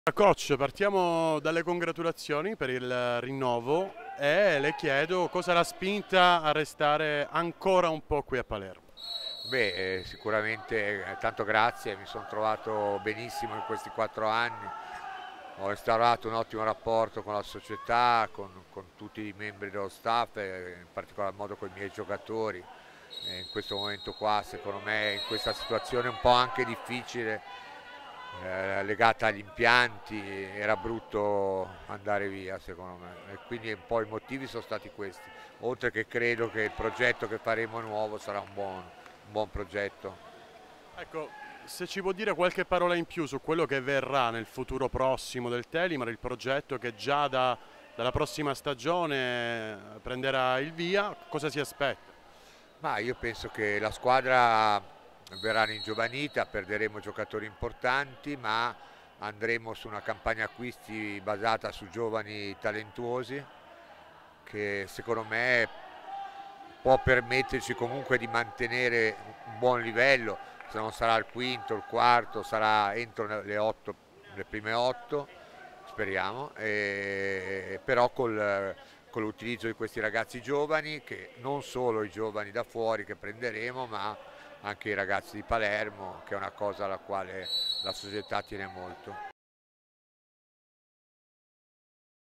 Coach, partiamo dalle congratulazioni per il rinnovo e le chiedo cosa l'ha spinta a restare ancora un po' qui a Palermo. Sicuramente tanto grazie, mi sono trovato benissimo in questi 4 anni, ho instaurato un ottimo rapporto con la società, con tutti i membri dello staff, in particolar modo con i miei giocatori. In questo momento qua, secondo me, in questa situazione un po' anche difficile, legata agli impianti, era brutto andare via secondo me, e quindi un po' i motivi sono stati questi, oltre che credo che il progetto che faremo nuovo sarà un buon progetto. Ecco, se ci può dire qualche parola in più su quello che verrà nel futuro prossimo del Telimar, il progetto che già dalla prossima stagione prenderà il via, cosa si aspetta? Ma io penso che la squadra verrà ringiovanita, perderemo giocatori importanti, ma andremo su una campagna acquisti basata su giovani talentuosi che secondo me può permetterci comunque di mantenere un buon livello. Se non sarà il quinto, il quarto, sarà entro le prime 8, speriamo, però con l'utilizzo di questi ragazzi giovani, che non solo i giovani da fuori che prenderemo, ma anche i ragazzi di Palermo, che è una cosa alla quale la società tiene molto.